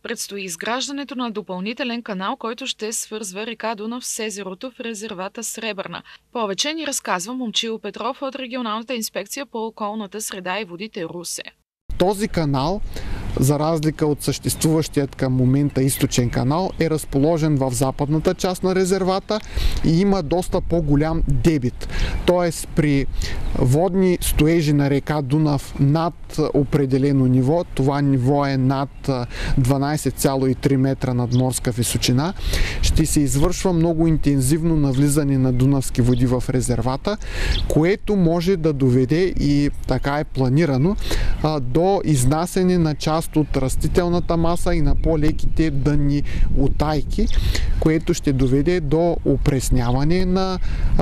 Предстои изграждането на допълнителен канал, който ще свързва река Дунав с езерото в резервата Сребърна. Повече ни разказва Момчил Петров от Регионалната инспекция по околната среда и водите Русе. Този канал, за разлика от съществуващият към момента източен канал, е разположен в западната част на резервата и има доста по-голям дебит. Тоест при водни стоежи на река Дунав над определено ниво, това ниво е над 12,3 метра над морска височина, ще се извършва много интензивно навлизане на дунавски води в резервата, което може да доведе, и така е планирано, до изнасяне на част от растителната маса и на по-леките дънни утайки, което ще доведе до опресняване на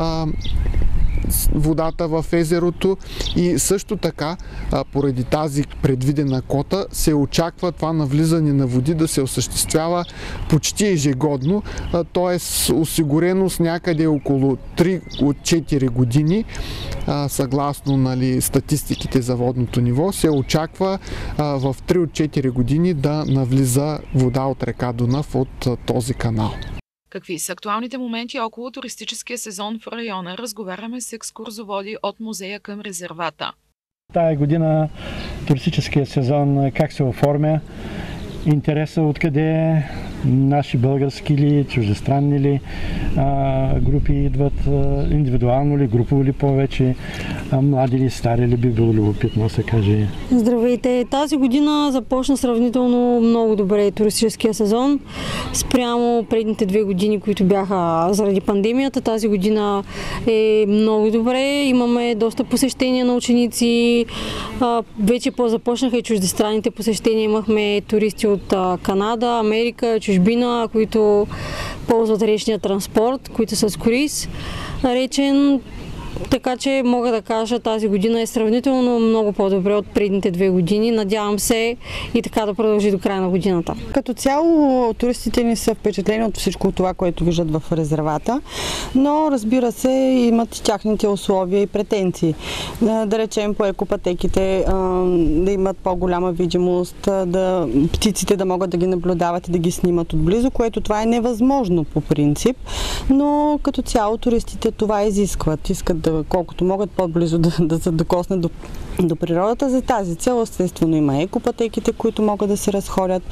водата в езерото и също така, поради тази предвидена кота, се очаква това навлизане на води да се осъществява почти ежегодно, т.е. осигурено с някъде около 3 от 4 години, съгласно статистиките за водното ниво, се очаква в 3 от 4 години да навлиза вода от река Дунав от този канал. Какви са актуалните моменти около туристическия сезон в района? Разговаряме с екскурзоводи от музея към резервата. Тая година туристическия сезон как се оформя? Интереса откъде е? Наши български ли, чуждестранни ли групи идват, индивидуално ли, групово ли повече, млади ли, стари ли, би било любопитно да се каже. Здравейте! Тази година започна сравнително много добре туристическия сезон. Спрямо предните 2 години, които бяха заради пандемията, тази година е много добре. Имаме доста посещения на ученици. Вече започнаха и чуждестранните посещения. Имахме туристи от Канада, Америка, чужбина, които ползват речния транспорт, които са с круиз речен. Така че мога да кажа, тази година е сравнително много по-добре от предните 2 години. Надявам се и така да продължи до края на годината. Като цяло туристите ни са впечатлени от всичко това, което виждат в резервата, но разбира се, имат и тяхните условия и претенции. Да речем по екопътеките да имат по-голяма видимост, птиците да могат да ги наблюдават и да ги снимат отблизо, което това е невъзможно по принцип, но като цяло туристите това изискват. Искат колкото могат по-близо да докоснат до природата. За тази цел естествено има екопътеките, които могат да се разходят.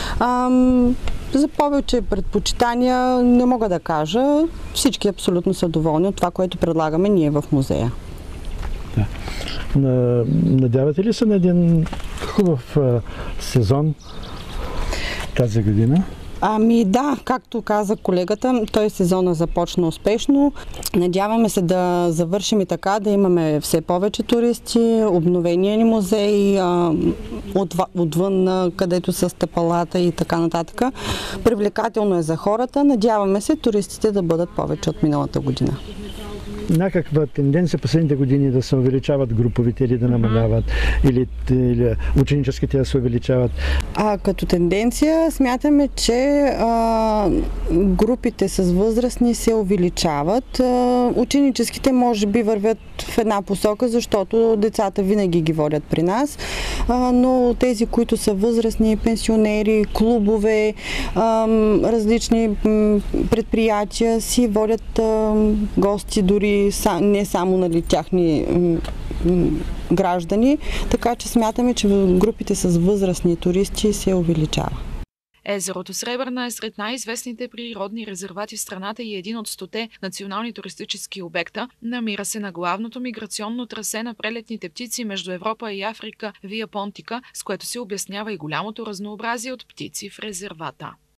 За повече предпочитания не мога да кажа. Всички абсолютно са доволни от това, което предлагаме ние в музея. Да. Надявате ли се на един хубав сезон тази година? Да, както каза колегата, той сезона започна успешно. Надяваме се да завършим и така, да имаме все повече туристи, обновения ни музей, отвън, където са стъпалата и така нататък. Привлекателно е за хората. Надяваме се туристите да бъдат повече от миналата година. Някаква тенденция последните години да се увеличават груповите или да намаляват, или ученическите да се увеличават? Като тенденция смятаме, че групите с възрастни се увеличават. Ученическите може би вървят в една посока, защото децата винаги ги водят при нас, но тези, които са възрастни, пенсионери, клубове, различни предприятия си водят гости, дори не само тяхни граждани, така че смятаме, че групите с възрастни туристи се увеличава. Езерото Сребърна е сред най-известните природни резервати в страната и един от 100-те национални туристически обекта. Намира се на главното миграционно трасе на прелетните птици между Европа и Африка Вия Понтика, с което се обяснява и голямото разнообразие от птици в резервата.